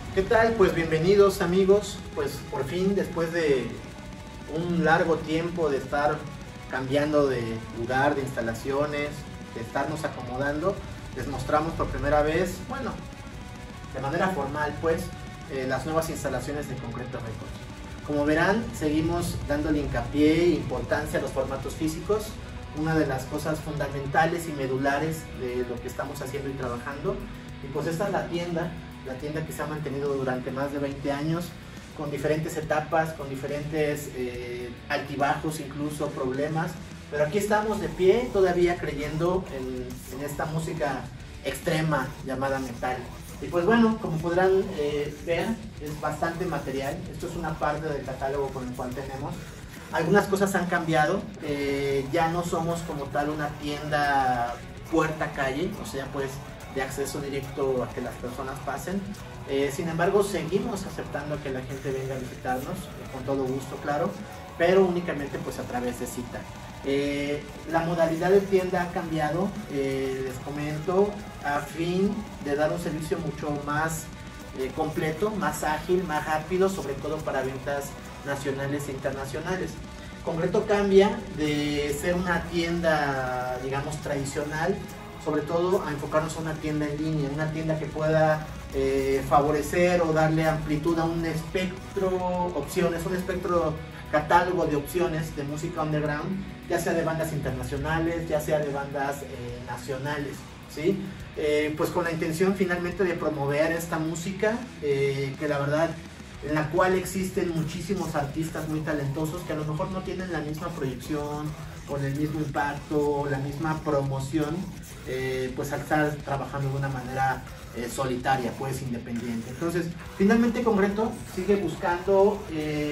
¿Qué tal? Pues bienvenidos amigos, pues por fin después de un largo tiempo de estar cambiando de lugar, de instalaciones, de estarnos acomodando, les mostramos por primera vez, bueno, de manera formal pues, las nuevas instalaciones de Concreto Records. Como verán, seguimos dándole hincapié e importancia a los formatos físicos, una de las cosas fundamentales y medulares de lo que estamos haciendo y trabajando. Y pues esta es la tienda que se ha mantenido durante más de 20 años, con diferentes etapas, con diferentes altibajos, incluso problemas, pero aquí estamos de pie, todavía creyendo en esta música extrema llamada metal. Y pues bueno, como podrán ver, es bastante material. Esto es una parte del catálogo con el cual tenemos. Algunas cosas han cambiado, ya no somos como tal una tienda puerta calle, o sea pues de acceso directo a que las personas pasen. Sin embargo, seguimos aceptando que la gente venga a visitarnos, con todo gusto, claro, pero únicamente pues a través de cita. La modalidad de tienda ha cambiado, les comento, a fin de dar un servicio mucho más completo, más ágil, más rápido, sobre todo para ventas nacionales e internacionales. Concreto cambia de ser una tienda, digamos, tradicional, sobre todo a enfocarnos a una tienda en línea, una tienda que pueda favorecer o darle amplitud a un espectro opciones, un espectro catálogo de opciones de música underground, ya sea de bandas internacionales, ya sea de bandas nacionales, ¿sí? Pues con la intención finalmente de promover esta música, que la verdad, en la cual existen muchísimos artistas muy talentosos que a lo mejor no tienen la misma proyección, con el mismo impacto, la misma promoción, pues al estar trabajando de una manera solitaria, pues independiente. Entonces, finalmente Concreto sigue buscando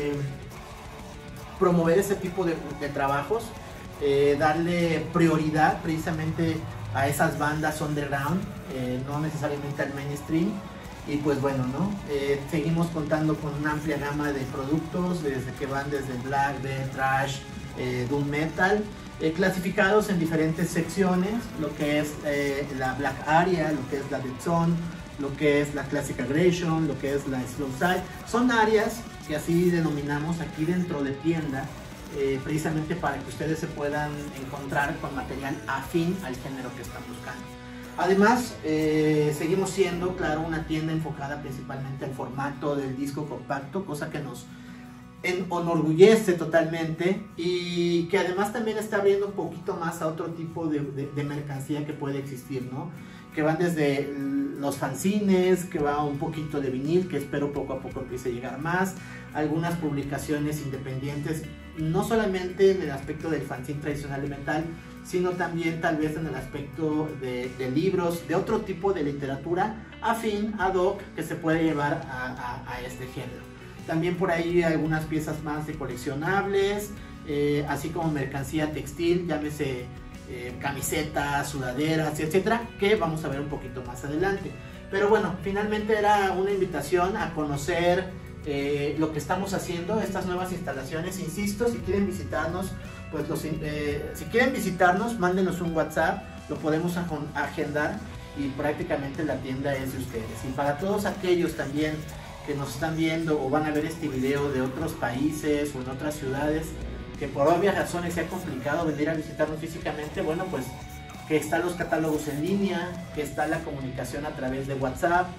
promover ese tipo de trabajos, darle prioridad precisamente a esas bandas underground, no necesariamente al mainstream. Y pues bueno, ¿no? Seguimos contando con una amplia gama de productos, desde que van desde black, death, thrash, doom metal, clasificados en diferentes secciones, lo que es la black area, lo que es la death zone, lo que es la classic aggression, lo que es la slow side. Son áreas que así denominamos aquí dentro de tienda, precisamente para que ustedes se puedan encontrar con material afín al género que están buscando. Además, seguimos siendo, claro, una tienda enfocada principalmente al formato del disco compacto, cosa que nos enorgullece totalmente y que además también está abriendo un poquito más a otro tipo de mercancía que puede existir, ¿no? Que van desde los fanzines, que va un poquito de vinil, que espero poco a poco empiece a llegar más, algunas publicaciones independientes, no solamente en el aspecto del fanzine tradicional de metal, sino también tal vez en el aspecto de libros, de otro tipo de literatura afín, ad hoc, que se puede llevar a este género. También por ahí algunas piezas más de coleccionables, así como mercancía textil, llámese camisetas, sudaderas, etcétera, que vamos a ver un poquito más adelante. Pero bueno, finalmente era una invitación a conocer lo que estamos haciendo, estas nuevas instalaciones. Insisto, si quieren visitarnos, pues si quieren visitarnos, mándenos un WhatsApp, lo podemos agendar y prácticamente la tienda es de ustedes. Y para todos aquellos también que nos están viendo o van a ver este video de otros países o en otras ciudades, que por obvias razones se ha complicado venir a visitarnos físicamente, bueno, pues que están los catálogos en línea, que está la comunicación a través de WhatsApp,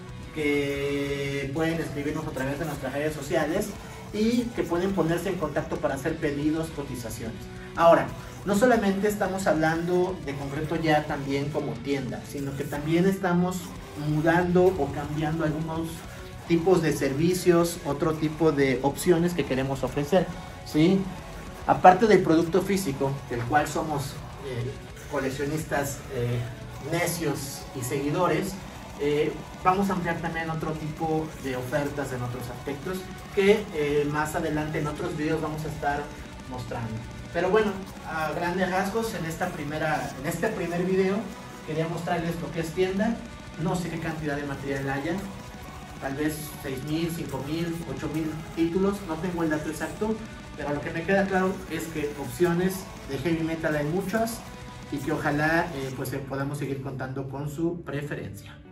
que pueden escribirnos a través de nuestras redes sociales y que pueden ponerse en contacto para hacer pedidos, cotizaciones. Ahora, no solamente estamos hablando de Concreto ya también como tienda, sino que también estamos mudando o cambiando algunos tipos de servicios, otro tipo de opciones que queremos ofrecer, ¿sí? Aparte del producto físico, del cual somos coleccionistas necios y seguidores, vamos a ampliar también otro tipo de ofertas en otros aspectos que más adelante en otros videos vamos a estar mostrando. Pero bueno, a grandes rasgos en este primer video quería mostrarles lo que es tienda. No sé qué cantidad de material haya, tal vez 6,000, 5,000, 8,000 títulos, no tengo el dato exacto, pero lo que me queda claro es que opciones de heavy metal hay muchas y que ojalá pues podamos seguir contando con su preferencia.